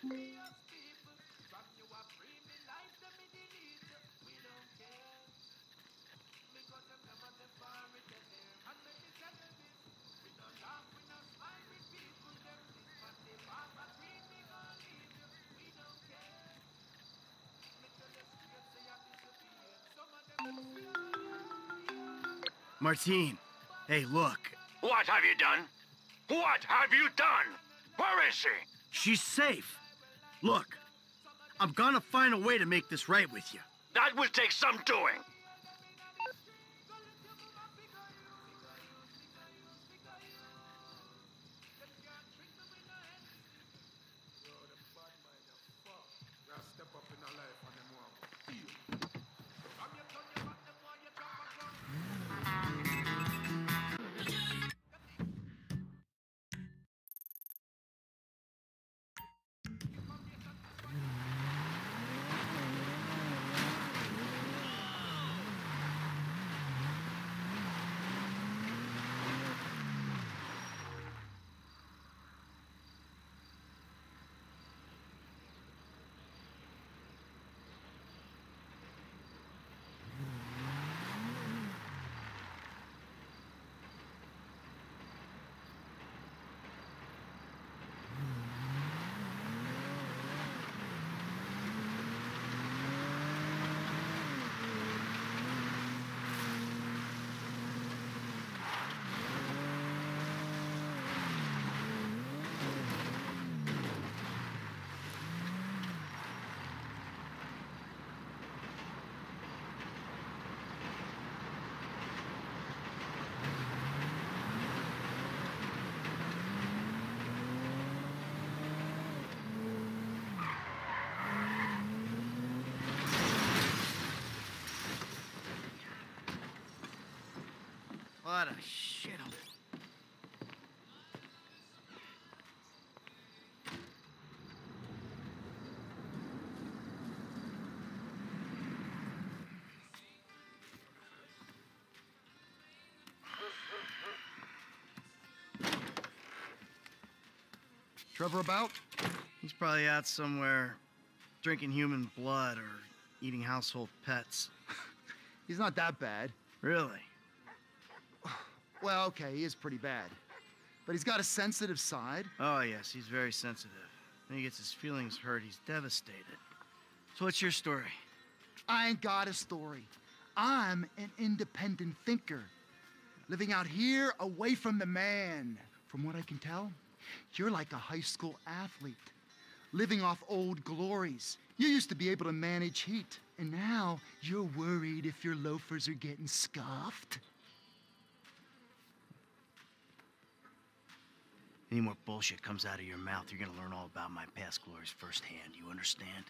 Martine, hey, look. What have you done? What have you done? Where is she? She's safe. Look, I'm gonna find a way to make this right with you. That will take some doing. What a shithole. Trevor about? He's probably out somewhere drinking human blood or eating household pets. He's not that bad. Really? Well, okay, he is pretty bad. But he's got a sensitive side. Oh, yes, he's very sensitive. When he gets his feelings hurt, he's devastated. So what's your story? I ain't got a story. I'm an independent thinker. Living out here away from the man. From what I can tell, you're like a high school athlete. Living off old glories. You used to be able to manage heat. And now you're worried if your loafers are getting scuffed. Any more bullshit comes out of your mouth, you're gonna learn all about my past glories firsthand. You understand?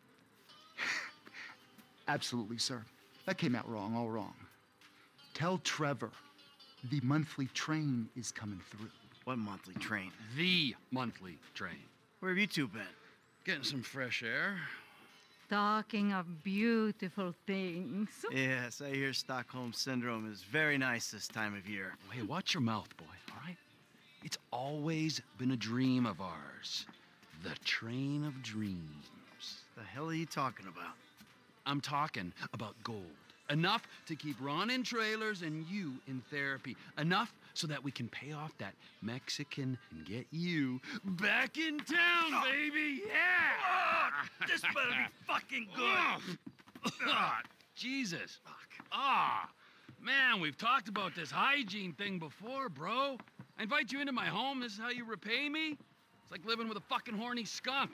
Absolutely, sir. That came out wrong, all wrong. Tell Trevor the monthly train is coming through. What monthly train? The monthly train. Where have you two been? Getting some fresh air. Talking of beautiful things. Yes, I hear Stockholm Syndrome is very nice this time of year. Hey, watch your mouth, boy, all right? It's always been a dream of ours. The train of dreams. The hell are you talking about? I'm talking about gold. Enough to keep Ron in trailers and you in therapy. Enough so that we can pay off that Mexican and get you back in town, baby! Yeah! This better be fucking good! Jesus. Man, we've talked about this hygiene thing before, bro. I invite you into my home, this is how you repay me? It's like living with a fucking horny skunk.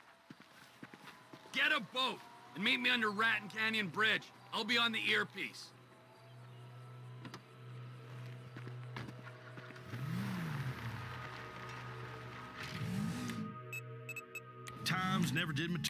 Get a boat and meet me under Raton Canyon Bridge. I'll be on the earpiece. Times never did material.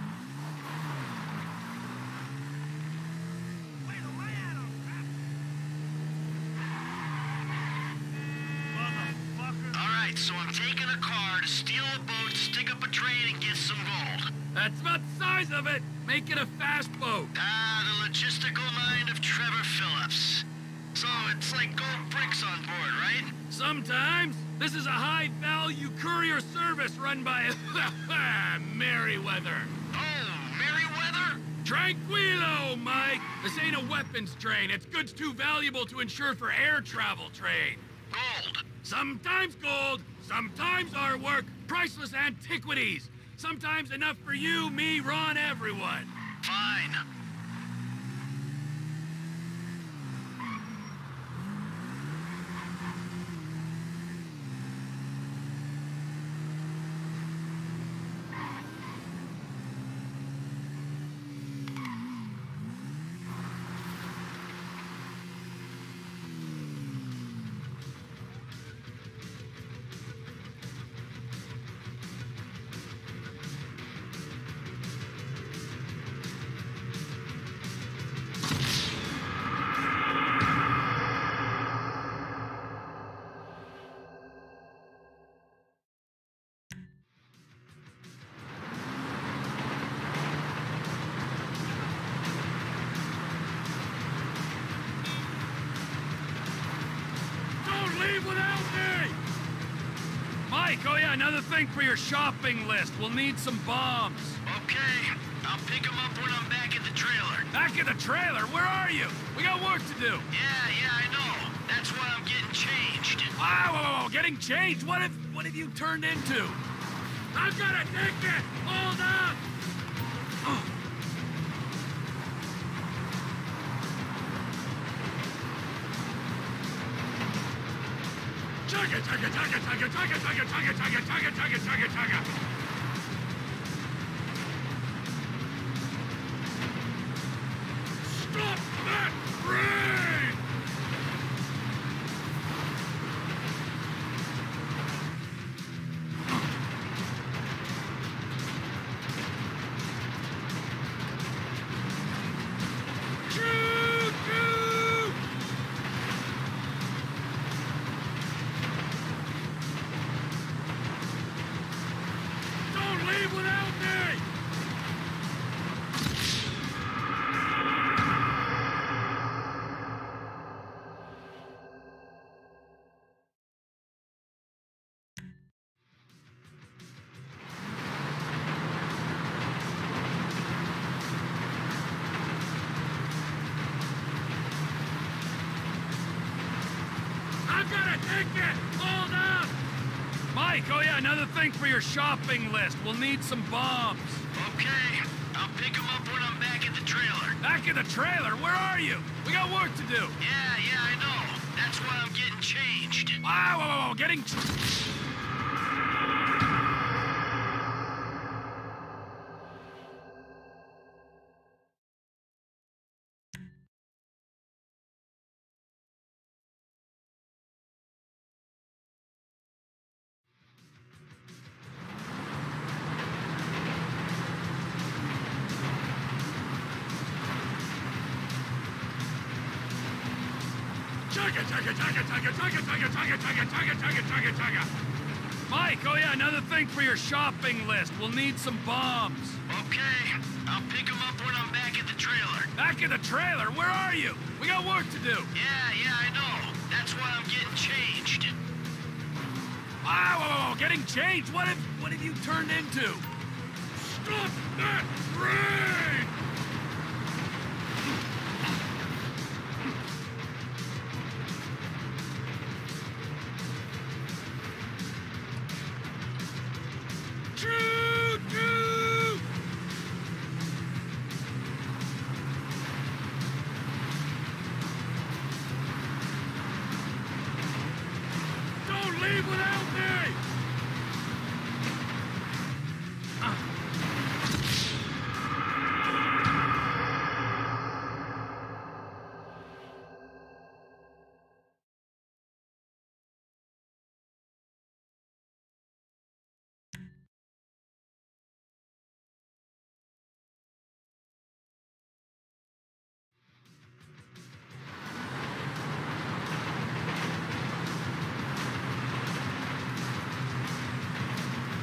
So I'm taking a car to steal a boat, stick up a train, and get some gold. That's about the size of it. Make it a fast boat. The logistical mind of Trevor Phillips. So it's like gold bricks on board, right? Sometimes. This is a high-value courier service run by Merryweather. Oh, Merryweather? Tranquilo, Mike. This ain't a weapons train. It's goods too valuable to insure for air travel trade. Gold. Sometimes gold, sometimes artwork, priceless antiquities. Sometimes enough for you, me, Ron, everyone. Fine. Leave without me! Mike, oh yeah, another thing for your shopping list. We'll need some bombs. Okay. I'll pick them up when I'm back at the trailer. Back at the trailer? Where are you? We got work to do. Yeah, I know. That's why I'm getting changed. Wow, getting changed? What have you turned into? I've got a ticket! Hold up! Oh. Chugga, chugga, chugga, chugga, chugga, chugga, chugga, chugga, chugga, chugga, chugga, chugga. Stop that train! Choo-choo! Don't leave without me! I've got a ticket! Hold up! Mike, oh yeah, another thing for your shopping list. We'll need some bombs. Okay. I'll pick them up when I'm back at the trailer. Back at the trailer? Where are you? We got work to do. Yeah, I know. That's why I'm getting changed. Wow, getting... Chugga, chugga, chugga, chugga, chugga, chugga, chugga, chugga, chugga, chugga, chugga, chugga. Mike, oh yeah, another thing for your shopping list. We'll need some bombs. Okay. I'll pick them up when I'm back at the trailer. Back at the trailer? Where are you? We got work to do. Yeah, I know. That's why I'm getting changed. Wow, getting changed? What have you turned into? Stop that train! Choo-choo! Don't leave without me!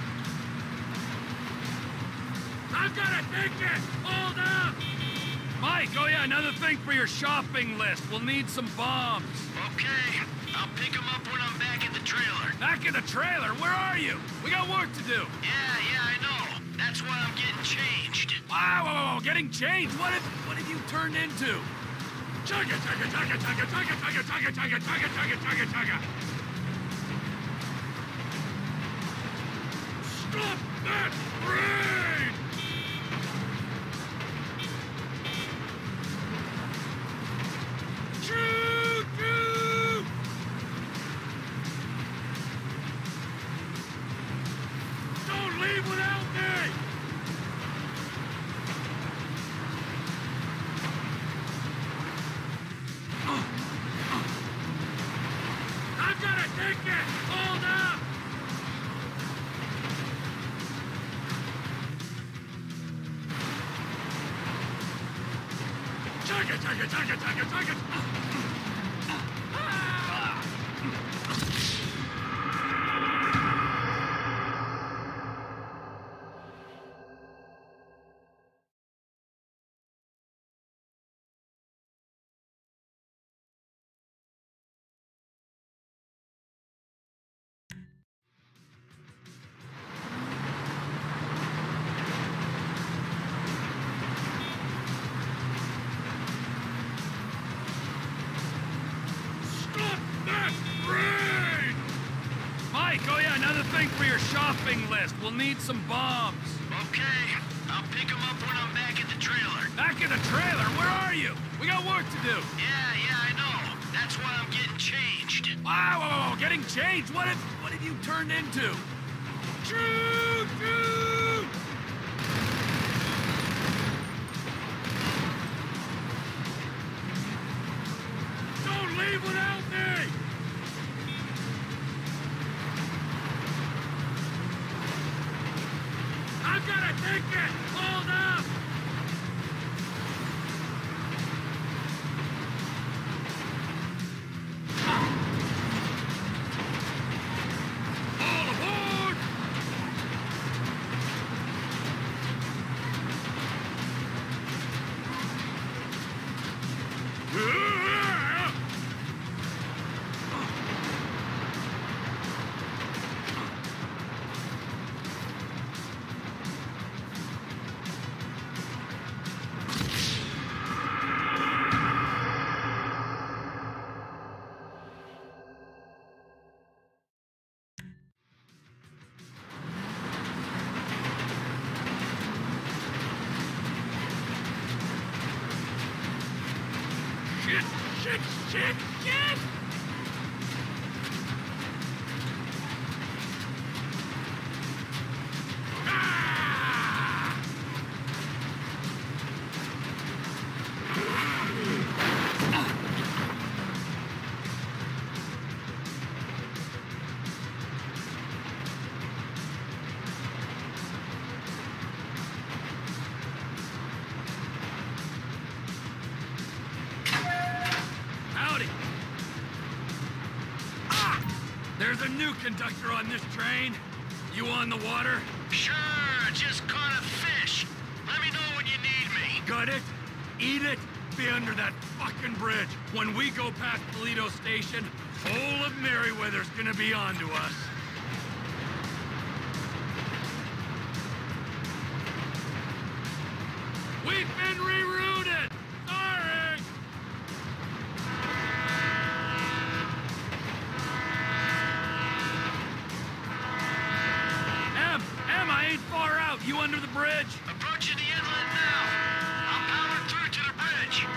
I've got a ticket! Hold up! Mike, oh yeah, another thing for your shopping list. We'll need some bombs. Okay, I'll pick them up when I'm back at the trailer. Back in the trailer? Where are you? We got work to do. Yeah, I know. That's why I'm getting changed. Wow, getting changed? What have you turned into? Chugga, chugga, chugga, chugga, chugga, chugga, chugga, chugga, chugga, chugga, chugga, chugga. Stop that train! Choo-choo! Don't leave without me! I've got a ticket! Hold up! Chugga, chugga, chugga, chugga, chugga! Stop that train! Mike, oh yeah, another thing for your shopping list. We'll need some bombs. Okay, I'll pick them up when I'm back at the trailer. Back in the trailer? Where are you? We got work to do. Yeah, I know. That's why I'm getting changed. Wow, getting changed? What have you turned into? Choo-choo! Don't leave without me! I've got a ticket! Hold up! All aboard! Shit! Ah! Howdy! Ah! There's a new conductor on this train. You on the water? Sure, just caught a fish. Let me know when you need me. Got it? Eat it? Be under that fucking bridge. When we go past Toledo Station, whole of Merryweather's gonna be onto us. We've been rerouted! Sorry! Em, I ain't far out. You under the bridge? Approaching the inlet now. I'll power through to the bridge.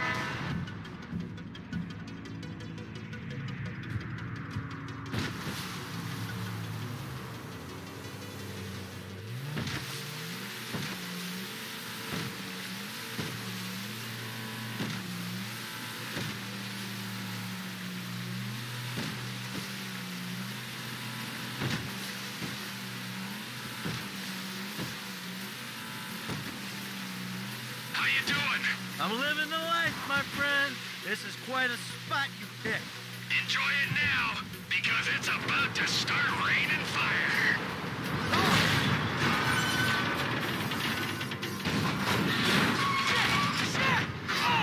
How you doing? I'm living the life, my friend. This is quite a spot you picked. Enjoy it now, because it's about to start raining fire. Shit! Oh!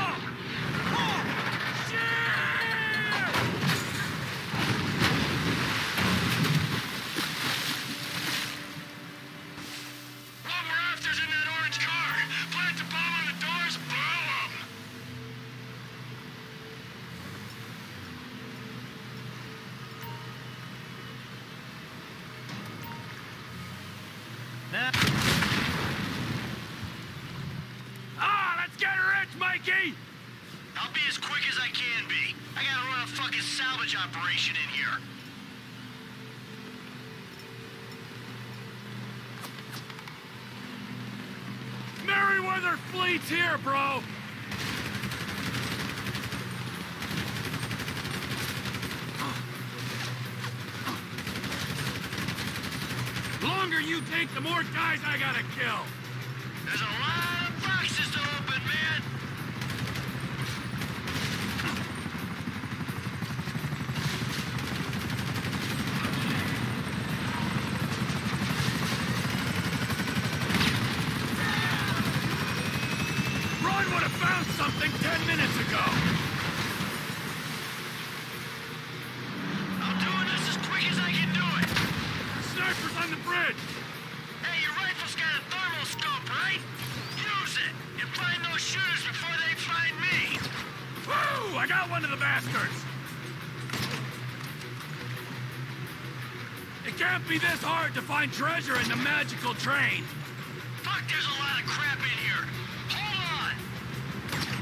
salvage operation in here. Merryweather Fleet's here, bro! The longer you take, the more guys I gotta kill. There's a lot of boxes to open, man. Ron would have found something 10 minutes ago. I'm doing this as quick as I can do it. Snipers on the bridge. Hey, your rifle's got a thermal scope, right? Use it and find those shooters before they find me. Woo! I got one of the bastards. It can't be this hard to find treasure in the magical train. Fuck, there's a lot of crap in here. Hold on.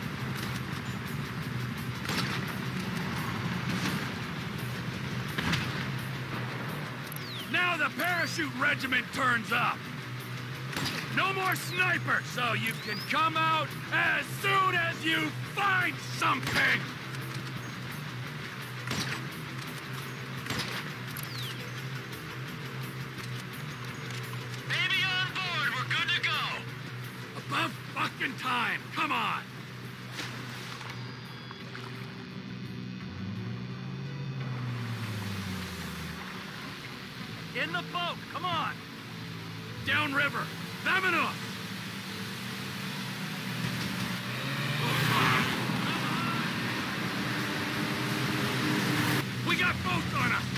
Now the parachute regiment turns up. No more snipers, so you can come out as soon as you find something! Baby on board, we're good to go. About fucking time, come on! In the boat, come on. Downriver, Vamonos! We got boats on us!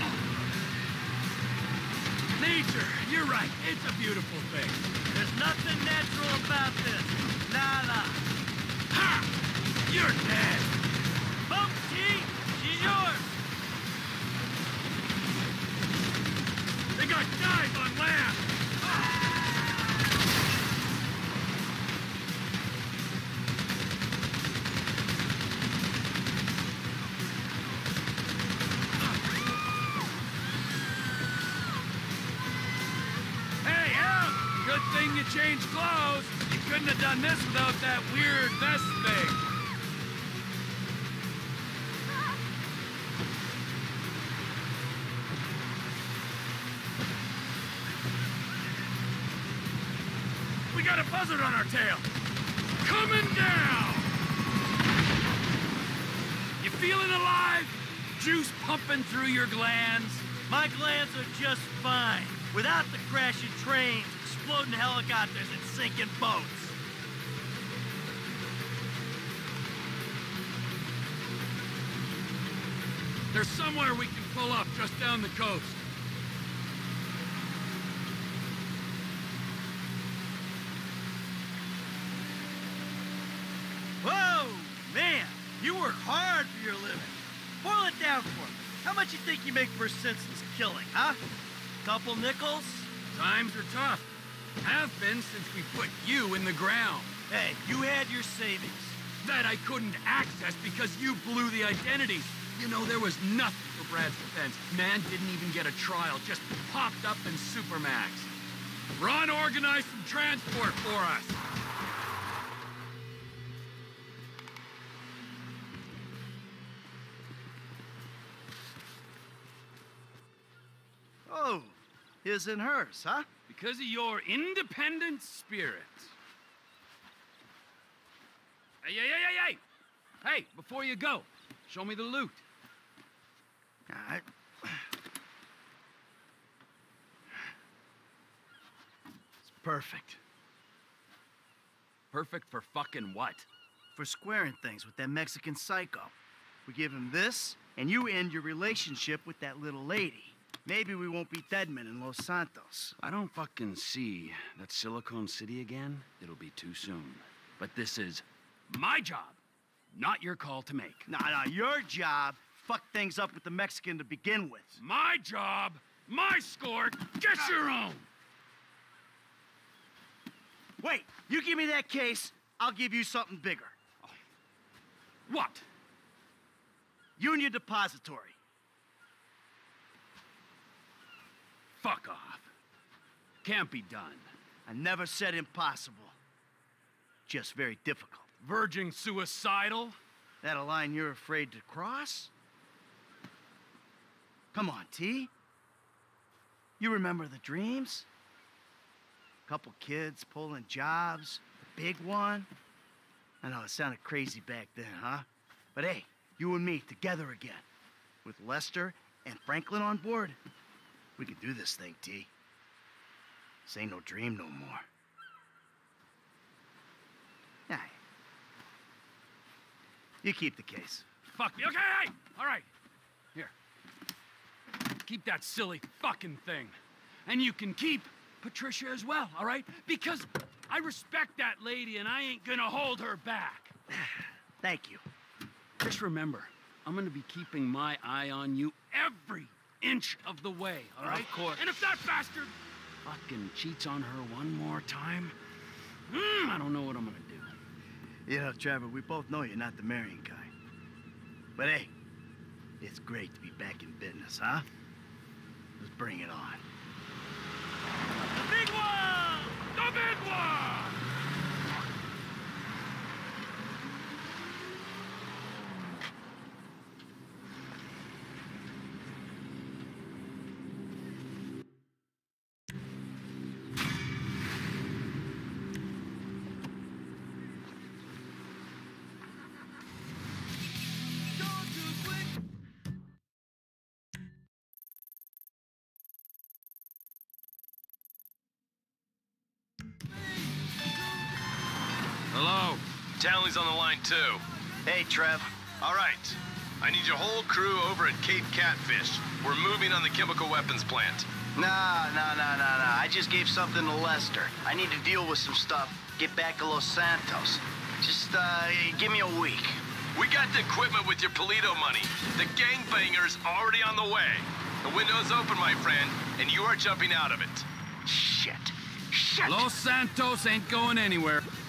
Nature, you're right, it's a beautiful thing. There's nothing natural about this. Nada. Ha! You're dead! Boat, T, she's yours. They got guys on land! Hey, Al! Good thing you changed clothes. You couldn't have done this without that weird vest thing. We got a buzzard on our tail. Coming down! You feeling alive? Juice pumping through your glands? My glands are just fine. Without the crashing trains, exploding helicopters, and sinking boats. There's somewhere we can pull up just down the coast. Whoa, man, you work hard for your living. Boil it down for me. How much you think you make for a senseless killing, huh? Couple nickels? Times are tough. Have been since we put you in the ground. Hey, you had your savings. That I couldn't access because you blew the identities. You know, there was nothing for Brad's defense. Man didn't even get a trial, just popped up in Supermax. Ron organized some transport for us. Oh, his and hers, huh? Because of your independent spirit. Hey, hey, hey, hey, hey! Hey, before you go, show me the loot. I... It's perfect. Perfect for fucking what? For squaring things with that Mexican psycho. We give him this, and you end your relationship with that little lady. Maybe we won't be deadmen in Los Santos. I don't fucking see that Silicon City again. It'll be too soon. But this is my job, not your call to make. Nah, your job. Fuck things up with the Mexican to begin with. My job, my score, get your own! Wait, you give me that case, I'll give you something bigger. What? Union Depository. Fuck off. Can't be done. I never said impossible. Just very difficult. Verging suicidal? That a line you're afraid to cross? Come on, T. You remember the dreams? Couple kids pulling jobs, the big one. I know it sounded crazy back then, huh? But hey, you and me together again. With Lester and Franklin on board, we can do this thing, T. This ain't no dream no more. Nah. You keep the case. Fuck me. Okay, hey! All right. Here. Keep that silly fucking thing. And you can keep Patricia as well, all right? Because I respect that lady and I ain't gonna hold her back. Thank you. Just remember, I'm gonna be keeping my eye on you every inch of the way, all right? Of course. And if that bastard fucking cheats on her one more time, I don't know what I'm gonna do. You know, Trevor, we both know you're not the marrying kind. But hey, it's great to be back in business, huh? Let's bring it on. The big one! The big one! Hello? Townley's on the line, too. Hey, Trev. All right. I need your whole crew over at Cape Catfish. We're moving on the chemical weapons plant. Nah. I just gave something to Lester. I need to deal with some stuff. Get back to Los Santos. Just, give me a week. We got the equipment with your Polito money. The gangbanger's already on the way. The window's open, my friend, and you are jumping out of it. Shit. Los Santos ain't going anywhere.